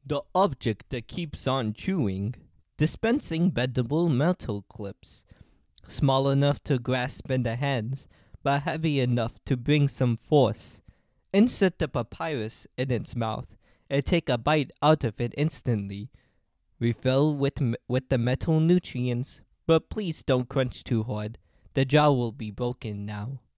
The object that keeps on chewing, dispensing bendable metal clips, small enough to grasp in the hands, but heavy enough to bring some force. Insert the papyrus in its mouth and take a bite out of it instantly. Refill with the metal nutrients, but please don't crunch too hard. The jaw will be broken now.